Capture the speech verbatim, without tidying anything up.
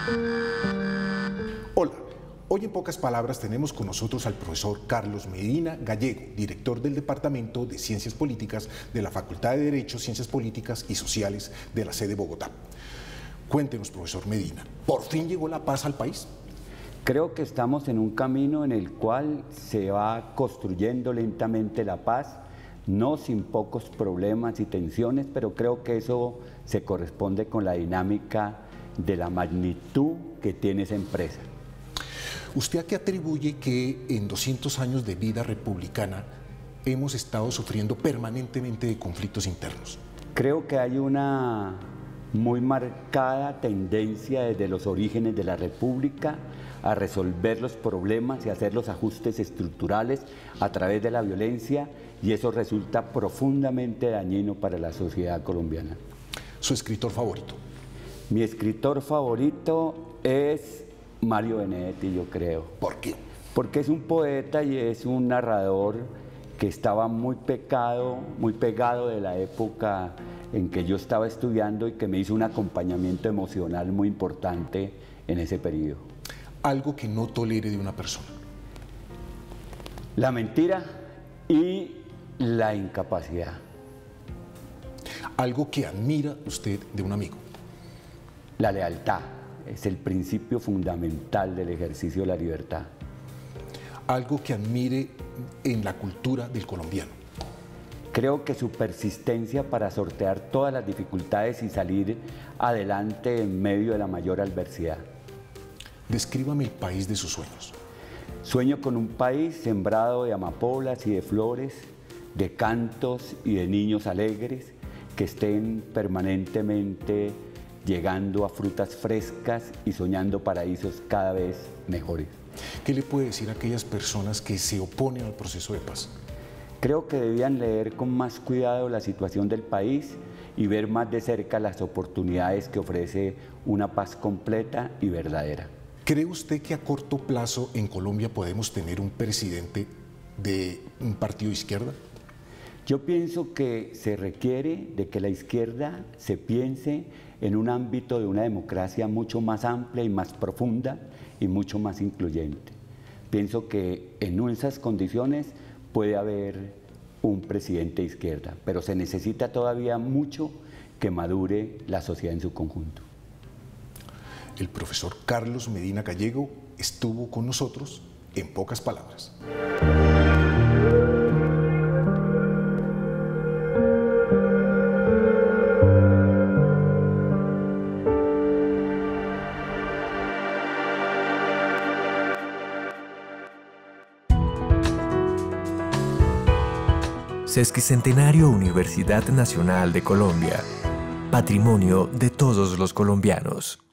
Hola, hoy en pocas palabras tenemos con nosotros al profesor Carlos Medina Gallego, director del Departamento de Ciencias Políticas de la Facultad de Derecho, Ciencias Políticas y Sociales de la sede de Bogotá. Cuéntenos, profesor Medina, ¿por fin llegó la paz al país? Creo que estamos en un camino en el cual se va construyendo lentamente la paz, no sin pocos problemas y tensiones, pero creo que eso se corresponde con la dinámica de la magnitud que tiene esa empresa. ¿Usted a qué atribuye que en doscientos años de vida republicana hemos estado sufriendo permanentemente de conflictos internos? Creo que hay una muy marcada tendencia desde los orígenes de la República a resolver los problemas y hacer los ajustes estructurales a través de la violencia, y eso resulta profundamente dañino para la sociedad colombiana. ¿Su escritor favorito? Mi escritor favorito es Mario Benedetti, yo creo. ¿Por qué? Porque es un poeta y es un narrador que estaba muy pecado, muy pegado de la época en que yo estaba estudiando y que me hizo un acompañamiento emocional muy importante en ese periodo. Algo que no tolere de una persona. La mentira y la incapacidad. Algo que admira usted de un amigo. La lealtad es el principio fundamental del ejercicio de la libertad. Algo que admire en la cultura del colombiano. Creo que su persistencia para sortear todas las dificultades y salir adelante en medio de la mayor adversidad. Descríbame el país de sus sueños. Sueño con un país sembrado de amapolas y de flores, de cantos y de niños alegres que estén permanentemente llegando a frutas frescas y soñando paraísos cada vez mejores. ¿Qué le puede decir a aquellas personas que se oponen al proceso de paz? Creo que debían leer con más cuidado la situación del país y ver más de cerca las oportunidades que ofrece una paz completa y verdadera. ¿Cree usted que a corto plazo en Colombia podemos tener un presidente de un partido de izquierda? Yo pienso que se requiere de que la izquierda se piense en un ámbito de una democracia mucho más amplia y más profunda y mucho más incluyente. Pienso que en esas condiciones puede haber un presidente de izquierda, pero se necesita todavía mucho que madure la sociedad en su conjunto. El profesor Carlos Medina Gallego estuvo con nosotros en pocas palabras. Sesquicentenario Universidad Nacional de Colombia. Patrimonio de todos los colombianos.